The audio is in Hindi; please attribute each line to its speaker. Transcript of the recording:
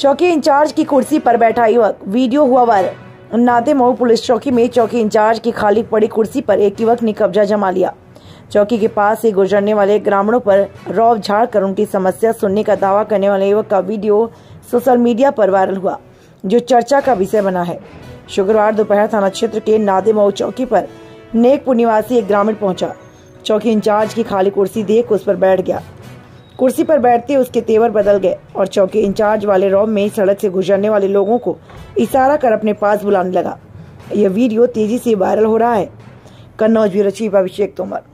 Speaker 1: चौकी इंचार्ज की कुर्सी पर बैठा युवक, वीडियो हुआ वायरल। नादेमऊ पुलिस चौकी में चौकी इंचार्ज की खाली पड़ी कुर्सी पर एक युवक ने कब्जा जमा लिया। चौकी के पास से गुजरने वाले ग्रामीणों पर रौब झाड़कर उनकी समस्या सुनने का दावा करने वाले युवक का वीडियो सोशल मीडिया पर वायरल हुआ, जो चर्चा का विषय बना है। शुक्रवार दोपहर थाना क्षेत्र के नादेमऊ चौकी पर नेकपुर निवासी एक ग्रामीण पहुंचा। चौकी इंचार्ज की खाली कुर्सी देख उस पर बैठ गया। कुर्सी पर बैठते उसके तेवर बदल गए और चौकी इंचार्ज वाले रौब में सड़क से गुजरने वाले लोगों को इशारा कर अपने पास बुलाने लगा। यह वीडियो तेजी से वायरल हो रहा है। Kannauj bureau chief Abhishek Tomar.